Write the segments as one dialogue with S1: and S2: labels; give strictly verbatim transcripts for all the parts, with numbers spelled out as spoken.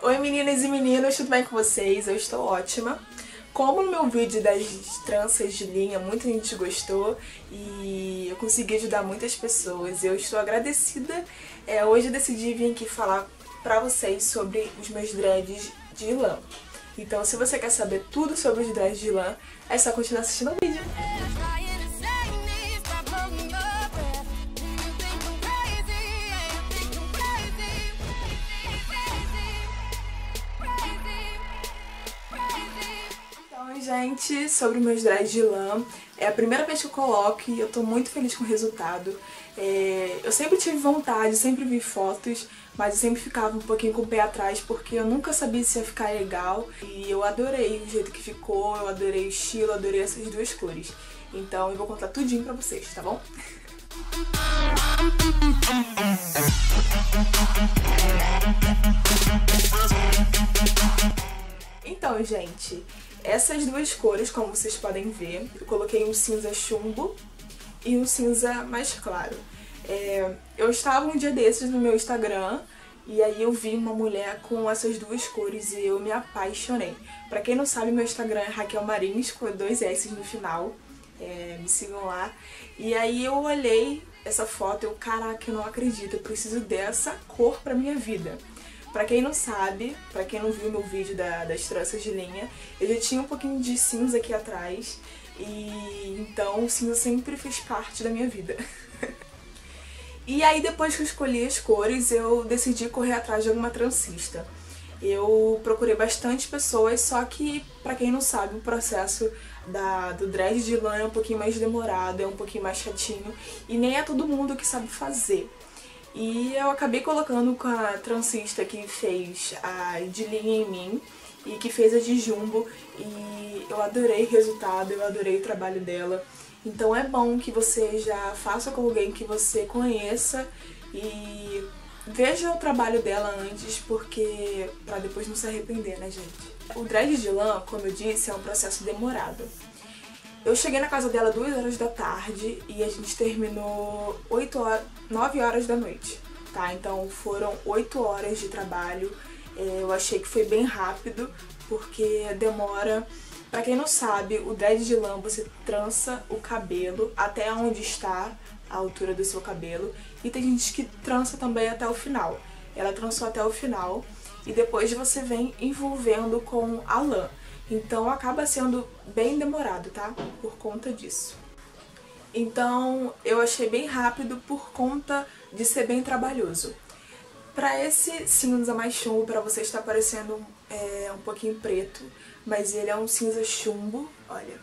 S1: Oi meninas e meninos, tudo bem com vocês? Eu estou ótima. Como no meu vídeo das tranças de linha muita gente gostou e eu consegui ajudar muitas pessoas, eu estou agradecida. É, hoje eu decidi vir aqui falar pra vocês sobre os meus dreads de lã. Então se você quer saber tudo sobre os dreads de lã, é só continuar assistindo o vídeo. Então, gente, sobre meus dreads de lã, é a primeira vez que eu coloco e eu tô muito feliz com o resultado. É, eu sempre tive vontade, sempre vi fotos, mas eu sempre ficava um pouquinho com o pé atrás porque eu nunca sabia se ia ficar legal. E eu adorei o jeito que ficou, eu adorei o estilo, eu adorei essas duas cores. Então eu vou contar tudinho pra vocês, tá bom? Então, gente, essas duas cores, como vocês podem ver, eu coloquei um cinza chumbo e um cinza mais claro. É, eu estava um dia desses no meu Instagram e aí eu vi uma mulher com essas duas cores e eu me apaixonei. Pra quem não sabe, meu Instagram é Raquel Marins, com dois S no final, é, me sigam lá. E aí eu olhei essa foto e eu, caraca, eu não acredito, eu preciso dessa cor pra minha vida. Pra quem não sabe, pra quem não viu meu vídeo da, das tranças de linha, eu já tinha um pouquinho de cinza aqui atrás, e então o cinza sempre fez parte da minha vida. E aí depois que eu escolhi as cores, eu decidi correr atrás de alguma transista. Eu procurei bastante pessoas, só que pra quem não sabe, o processo da, do dread de lã é um pouquinho mais demorado, é um pouquinho mais chatinho, e nem é todo mundo que sabe fazer. E eu acabei colocando com a transista que fez a de linha em mim e que fez a de jumbo, e eu adorei o resultado, eu adorei o trabalho dela. Então é bom que você já faça com alguém que você conheça e veja o trabalho dela antes, porque pra depois não se arrepender, né, gente? O dread de lã, como eu disse, é um processo demorado. Eu cheguei na casa dela duas horas da tarde e a gente terminou oito horas, nove horas da noite, tá? Então foram oito horas de trabalho. Eu achei que foi bem rápido, porque demora... Pra quem não sabe, o dread de lã você trança o cabelo até onde está a altura do seu cabelo, e tem gente que trança também até o final. Ela trançou até o final e depois você vem envolvendo com a lã. Então acaba sendo bem demorado, tá? Por conta disso. Então eu achei bem rápido por conta de ser bem trabalhoso. Pra esse cinza mais chumbo, pra você está parecendo é, um pouquinho preto, mas ele é um cinza chumbo, olha.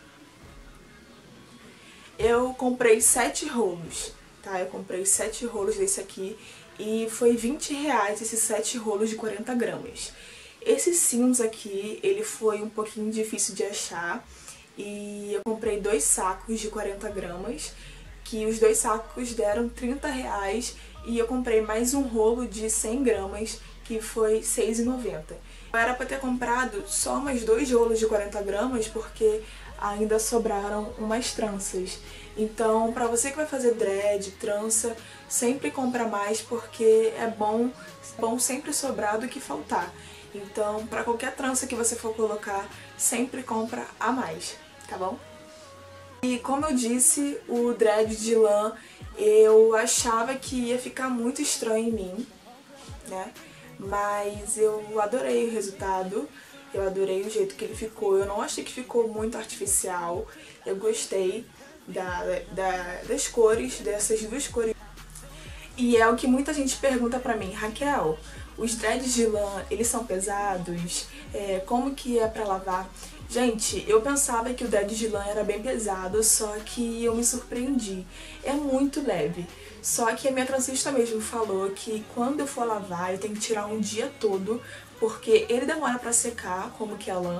S1: Eu comprei sete rolos, tá? Eu comprei sete rolos desse aqui e foi vinte reais esses sete rolos de quarenta gramas. Esse cinza aqui, ele foi um pouquinho difícil de achar e eu comprei dois sacos de quarenta gramas, que os dois sacos deram trinta reais, e eu comprei mais um rolo de cem gramas, que foi seis reais e noventa centavos. Eu era pra ter comprado só mais dois rolos de quarenta gramas, porque ainda sobraram umas tranças. Então, pra você que vai fazer dread, trança, sempre compra mais, porque é bom, bom sempre sobrar do que faltar. Então, pra qualquer trança que você for colocar, sempre compra a mais, tá bom? E como eu disse, o dread de lã, eu achava que ia ficar muito estranho em mim, né? Mas eu adorei o resultado, eu adorei o jeito que ele ficou. Eu não achei que ficou muito artificial, eu gostei da, da, das cores, dessas duas cores. E é o que muita gente pergunta pra mim, Raquel, os dreads de lã, eles são pesados? É, como que é pra lavar? Gente, eu pensava que o dread de lã era bem pesado, só que eu me surpreendi. É muito leve. Só que a minha transista mesmo falou que quando eu for lavar, eu tenho que tirar um dia todo, porque ele demora pra secar, como que é a lã,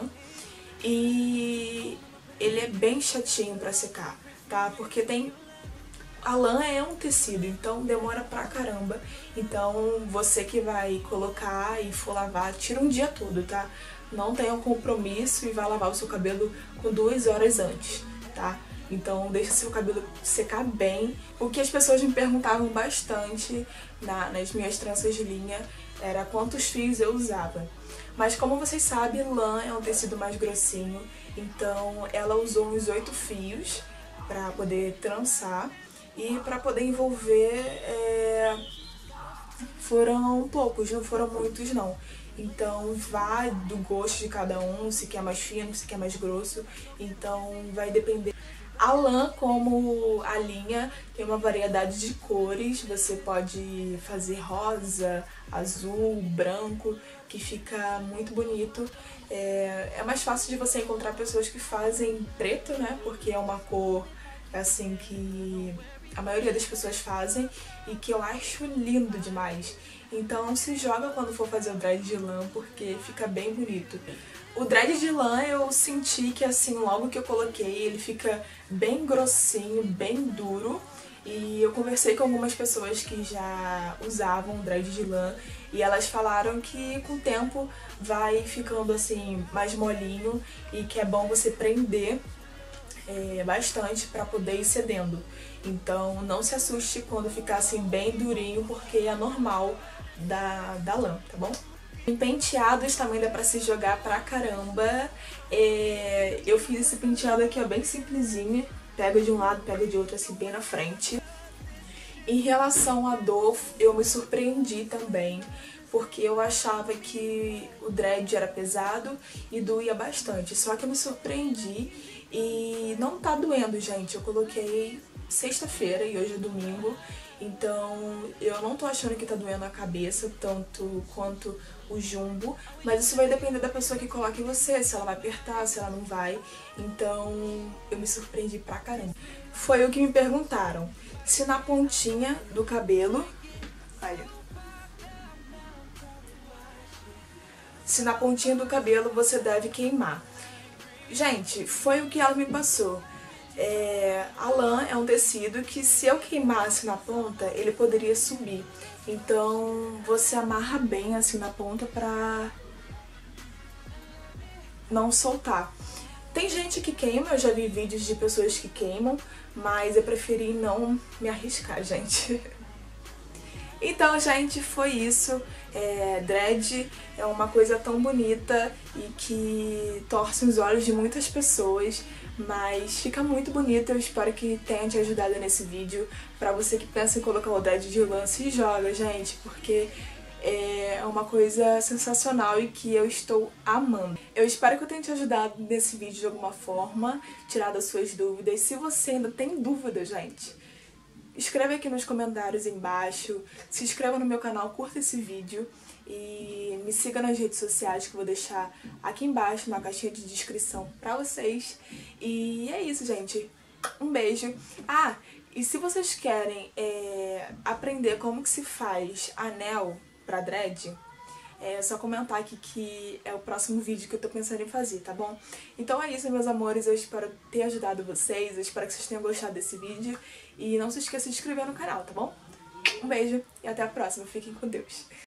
S1: e ele é bem chatinho pra secar, tá? Porque tem... A lã é um tecido, então demora pra caramba. Então você que vai colocar e for lavar, tira um dia todo, tá? Não tenha um compromisso e vai lavar o seu cabelo com duas horas antes, tá? Então deixa seu cabelo secar bem. O que as pessoas me perguntavam bastante na, nas minhas tranças de linha era quantos fios eu usava. Mas como vocês sabem, lã é um tecido mais grossinho, então ela usou uns oito fios para poder trançar e para poder envolver é, foram poucos, não foram muitos não. Então vai do gosto de cada um, se quer mais fino, se quer mais grosso, então vai depender. A lã, como a linha, tem uma variedade de cores, você pode fazer rosa, azul, branco, que fica muito bonito. É, é mais fácil de você encontrar pessoas que fazem preto, né, porque é uma cor assim que a maioria das pessoas fazem e que eu acho lindo demais. Então se joga quando for fazer o dread de lã, porque fica bem bonito. O dread de lã eu senti que assim, logo que eu coloquei, ele fica bem grossinho, bem duro. E eu conversei com algumas pessoas que já usavam dread de lã e elas falaram que com o tempo vai ficando assim mais molinho e que é bom você prender é, bastante para poder ir cedendo. Então não se assuste quando ficar assim bem durinho, porque é normal da, da lã, tá bom? Em penteados também dá pra se jogar pra caramba. É, eu fiz esse penteado aqui, ó, bem simplesinho. Pega de um lado, pega de outro, assim, bem na frente. Em relação à dor, eu me surpreendi também, porque eu achava que o dread era pesado e doía bastante. Só que eu me surpreendi e não tá doendo, gente. Eu coloquei sexta-feira e hoje é domingo. Então eu não tô achando que tá doendo a cabeça tanto quanto o jumbo, mas isso vai depender da pessoa que coloca em você, se ela vai apertar, se ela não vai. Então eu me surpreendi pra caramba. Foi o que me perguntaram, se na pontinha do cabelo, olha, se na pontinha do cabelo você deve queimar. Gente, foi o que ela me passou. É, a lã é um tecido que se eu queimasse na ponta, ele poderia subir. Então você amarra bem assim na ponta pra não soltar. Tem gente que queima, eu já vi vídeos de pessoas que queimam, mas eu preferi não me arriscar, gente. Então, gente, foi isso. É, dread é uma coisa tão bonita e que torce os olhos de muitas pessoas, mas fica muito bonito. Eu espero que tenha te ajudado nesse vídeo. Pra você que pensa em colocar o dread de lã, se joga, gente, porque é uma coisa sensacional e que eu estou amando. Eu espero que eu tenha te ajudado nesse vídeo de alguma forma, tirado as suas dúvidas. Se você ainda tem dúvida, gente, escreve aqui nos comentários embaixo, se inscreva no meu canal, curta esse vídeo e me siga nas redes sociais que eu vou deixar aqui embaixo na caixinha de descrição pra vocês. E é isso, gente. Um beijo. Ah, e se vocês querem é, aprender como que se faz anel pra dread, é só comentar aqui que é o próximo vídeo que eu tô pensando em fazer, tá bom? Então é isso, meus amores, eu espero ter ajudado vocês, eu espero que vocês tenham gostado desse vídeo e não se esqueça de se inscrever no canal, tá bom? Um beijo e até a próxima, fiquem com Deus!